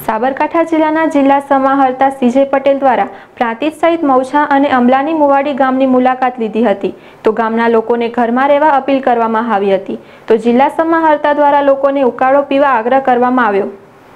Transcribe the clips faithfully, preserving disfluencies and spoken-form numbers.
સાબરકાંઠા જિલ્લાના જિલ્લા સમાહર્તા સીજે પટેલ દ્વારા પ્રાંતિજ સહિત મૌછા અને અમલાની મુવાડી ગામની મુલાકાત લીધી હતી તો ગામના લોકોને ઘરમાં રહેવા અપીલ કરવામાં આવી હતી તો જિલ્લા સમાહર્તા દ્વારા લોકોને ઉકાળો પીવા આગ્રહ કરવામાં આવ્યો।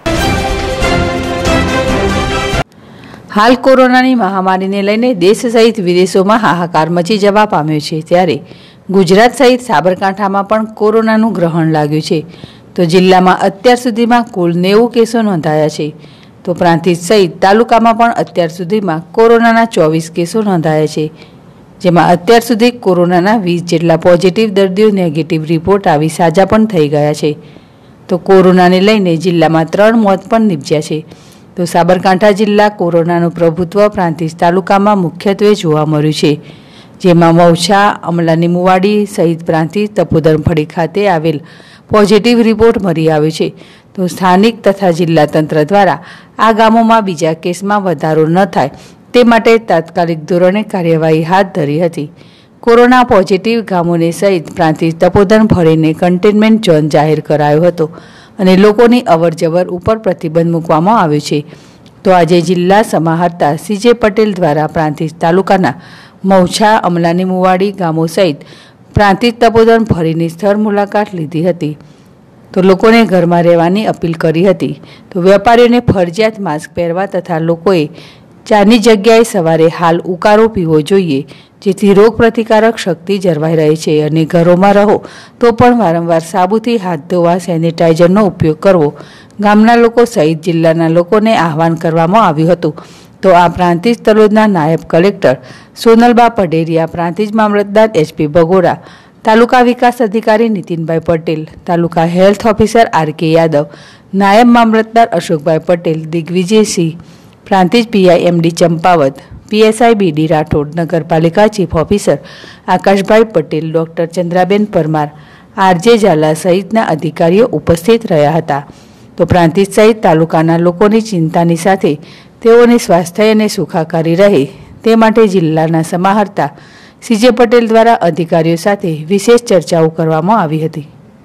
हाल कोरोनानी महामारी ने लईने देश सहित विदेशों हाहाकार मची जवा पाम्यो छे त्यारे गुजरात सहित साबरकांठामां पण कोरोनानुं ग्रहण लाग्युं छे तो जिल्ला में अत्यार सुधी में कुल नेवु केसों नोंधाया छे तो प्रांतिज सहित तालुका में पण अत्यार सुधी में कोरोना चौवीस केसों नोंधाया छे जेमां अत्यार सुधी कोरोना वीस जेटला पॉजिटिव दर्दीओ नेगेटिव रिपोर्ट आवी साजा पण थई गया छे तो कोरोना ने लईने जिल्ला में त्रण मौत पण निपज्या छे तो साबरकांठा जिल्ला कोरोनानुं प्रभुत्व प्रांतिज तालुका में मुख्यत्वे जोवा मळ्युं छे जेमां मौछा अमलानी मुवाड़ी सहित प्रांतिज तपोधनफળી खाते आवेल पॉजिटिव रिपोर्ट मळी आव्यो छे तो स्थानिक तथा जिल्ला तंत्र द्वारा आ गामोमां बीजा केसमां वधारो न थाय ते माटे तात्कालिक धोरणे कार्यवाही हाथ धरी हती। कोरोना पॉजिटिव गामोने सहित प्रांतिज तपोधनफળીને कन्टेनमेंट झोन जाहेर करायो हतो अने लोकोनी अवरजवर उपर प्रतिबंध मूकवामां आव्यो छे तो आजे जिल्ला समाहर्ता सीजे पटेल द्वारा प्रांतिज तालुकाना मौछा अमलानी मुवाड़ी गामों सहित प्रांतिज तपोधनफળીની स्थળ मुलाकात लीधी हती तो लोकोने घरमां रहेवानी अपील करी हती तो वेपारीओने फरजियात मास्क पहेरवा तथा लोकोए चानी जग्याए सवारे हाल उकाळो पीवो जोईए जेथी रोग प्रतिकारक शक्ति जळवाई रहे छे अने घरोमां रहो तो पण वारंवार साबुथी हाथ धोवा सेनिटाइजरनो उपयोग करवो गामना लोको सहित जिल्लाना लोकोने आह्वान करवामां आव्युं हतुं तो आ प्रांतिज तलोदना नायब कलेक्टर सोनलबा पडेरिया प्रांतिज मामलतदार एचपी बगोड़ा तालुका विकास अधिकारी Nitinbhai Patel taluka health officer R K Yadav नायब मामलतदार Ashokbhai Patel Digvijay Singh Prantij PI MD Champavat PSI BD Rathod नगरपालिका chief officer Akashbhai Patel doctor Chandraben Parmar RJ Jhala सहितना अधिकारीओ उपस्थित रह्या हता तो प्रांतिज सहित तालुकाना लोकोनी चिंतानी साथे तेओने स्वास्थ्य अने सुखाकारी रहे ते माटे जिल्लाना समाहर्ता सीजे पटेल द्वारा अधिकारीओ साथे विशेष चर्चाओ करवामां आवी हती।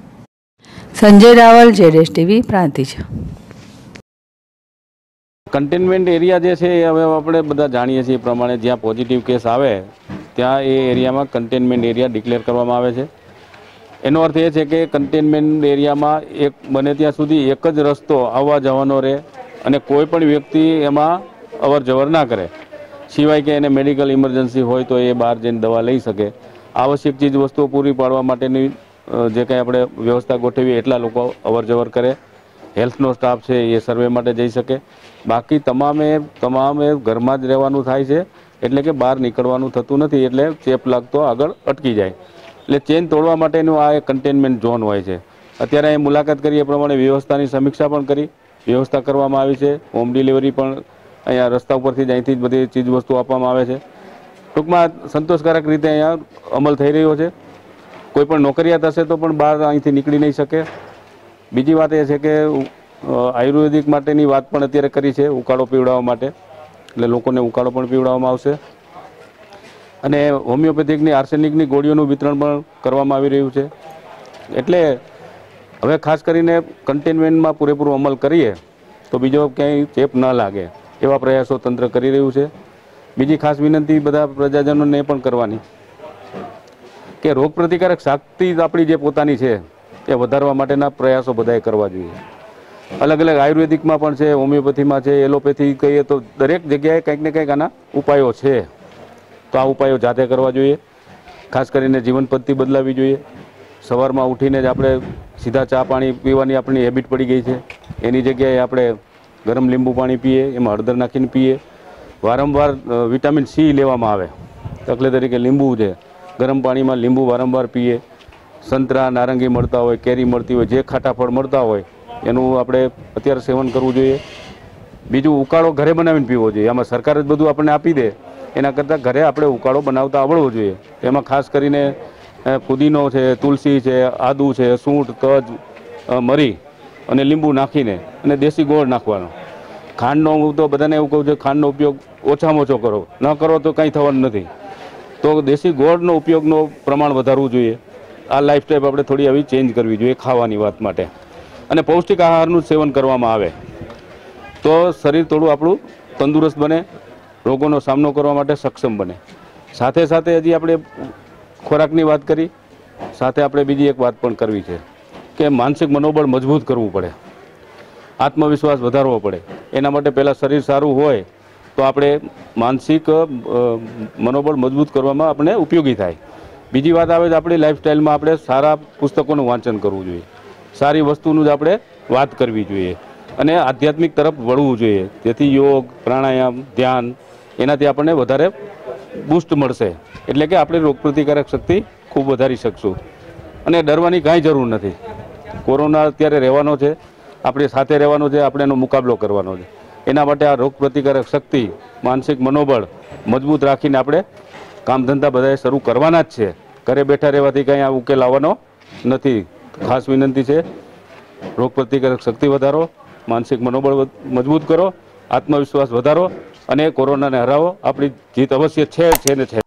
संजय रावल जेडेस टीवी प्रांतिज। कंटेनमेंट एरिया जे छे हवे आपणे बधा जाणीए छीए प्रमाणे ज्यां पॉजिटिव केस आवे त्यां ए एरियामां कंटेनमेंट एरिया डिक्लेर करवामां आवे छे। एनो अर्थ ए छे के कंटेनमेंट एरियामां एक बने त्यां सुधी एक ज रस्तो आववा जवानो रहे અને કોઈ પણ વ્યક્તિ એમાં અવર જવર ના કરે સિવાય કે એને મેડિકલ ઇમરજન્સી હોય તો એ બહાર જઈને દવા લઈ શકે। આવશ્યક ચીજ વસ્તુઓ પૂરી પાડવા માટેની જે કંઈ આપણે વ્યવસ્થા ગોઠવીએ એટલા લોકો અવર જવર કરે। હેલ્થનો સ્ટાફ છે એ સર્વે માટે જઈ શકે। બાકી તમામે તમામે ઘરમાં જ રહેવાનું થાય છે એટલે કે બહાર નીકળવાનું થતું નથી એટલે ચેપ લાગતો આગળ અટકી જાય એટલે ચેન તોડવા માટેનું આ એક કન્ટેનમેન્ટ ઝોન હોય છે। અત્યારે અહીં મુલાકાત કરી એ પ્રમાણે વ્યવસ્થાની સમીક્ષા પણ કરી व्यवस्था करवामां आवी छे। होम डिलिवरी पण अहींया रस्ता उपरथी ज अहींथी ज बधी चीज वस्तु आपवामां आवे छे। टूंकमां संतोषकारक रीते अहींया अमल थई रह्यो छे। कोई पण नौकरियात हशे तो पण बहार अहींथी નીકળી नहीं शके। बीजी वात ए छे के आयुर्वेदिक माटेनी वात पण अत्यारे करी छे उकाळो पीवडाववा माटे એટલે લોકોને ઉકાળો પણ પીવડાવવામાં આવશે અને હોમિયોપેથિકની આર્સેનિકની ગોળીઓનું વિતરણ પણ કરવામાં આવી રહ્યું છે। એટલે હવે ખાસ કરીને કન્ટેનમેન્ટમાં પૂરેપૂરો અમલ કરીએ તો બીજો ક્યાંય ચેપ ન લાગે એવા પ્રયાસો તંત્ર કરી રહ્યું છે। બીજી ખાસ વિનંતી બધા પ્રજાજનોને પણ કરવાની કે રોગ પ્રતિકારક શક્તિ આપણી જે પોતાની છે એ વધારવા માટેના પ્રયાસો બધાએ કરવા જોઈએ। અલગ અલગ આયુર્વેદિકમાં પણ છે, હોમિયોપેથીમાં છે, એલોપેથી કહીએ તો દરેક જગ્યાએ કંઈક ને કંઈક આના ઉપાયો છે તો આ ઉપાયો જાતે કરવા જોઈએ। ખાસ કરીને જીવન પદ્ધતિ બદલાવી જોઈએ। સવારમાં ઉઠીને જ આપણે सीधा चा पानी पीवानी अपनी हेबिट पड़ी गई है एनी जगह आपणे गरम लींबू पानी पीए एमां हळदर नाखीने पीए। वारंवार विटामिन सी लेवामां आवे दाखला तरीके लींबू है गरम पानी में लींबू वारंवार पीए। संतरा नारंगी मळता होय केरी मळती होय जे खाटा फळ मळता होय एनुं आपणे अत्यारे सेवन करवुं जोईए। बीजुं उकाळो घरे बनावीने पीवो जोईए। आमां सरकार ज बधुं आपणे आपी दे एना करતાં घरे आपणे उकाळो बनावता आवडવો જોઈએ। एमां खास करीने पुदीनो है तुलसी है आदू है सूंठ तज मरी अने लींबू नाखीने अने देशी गोळ नाखवानो। खांडनो तो बधाने एवुं कहूं छुं खांडनो उपयोग ओछामां ओछो करो न करो तो कंई थवानुं नथी तो देशी गोळनो उपयोगनो प्रमाण वधारवुं जोईए। आ लाइफस्टाइल आपणे थोड़ी एवी चेन्ज करवी जोईए खावानी वात माटे अने पौष्टिक आहारनुं सेवन करवामां आवे। તો શરીર થોડું આપણું તંદુરસ્ત બને, રોગોનો સામનો કરવા માટે સક્ષમ બને. સાથે સાથે હજી આપણે ખોરાકની વાત કરી, સાથે આપણે બીજી એક વાત પણ કરવી છે કે માનસિક મનોબળ મજબૂત કરવું પડે, આત્મવિશ્વાસ વધારવો પડે. એના માટે પહેલાં શરીર સારું હોય તો આપણે માનસિક મનોબળ મજબૂત કરવામાં આપણે ઉપયોગી થાય. બીજી વાત આવે છે આપણી લાઈફસ્ટાઈલમાં આપણે સારા પુસ્તકોનું વાંચન કરવું જોઈએ, સારી વસ્તુનું જ આપણે વાત કરવી જોઈએ અને આધ્યાત્મિક તરફ વળવું જોઈએ, જેથી યોગ, પ્રાણાયામ, ધ્યાન એનાથી આપણને વધારે બૂસ્ટ મળશે, એટલે કે આપણે રોગપ્રતિકારક શક્તિ ખૂબ વધારી શકશું. અને ડરવાની કાંઈ જરૂર નથી. કોરોના અત્યારે રહેવાનો છે, આપણે સાથે રહેવાનો છે, આપણે એનો મુકાબલો કરવાનો છે. એના માટે આ રોગપ્રતિકારક શક્તિ, માનસિક મનોબળ મજબૂત રાખીને આપણે કામ ધંધા બધાએ શરૂ કરવાના જ છે. ઘરે બેઠા રહેવાથી કંઈ આ ઉકેલ આવવાનો નથી. ખાસ વિનંતી છે, રોગપ્રતિકારક શક્તિ વધારો, માનસિક મનોબળ મજબૂત કરો, આત્મવિશ્વાસ વધારો અને કોરોનાને હરાવો. આપણી જીત અવશ્ય છે છે ને છે.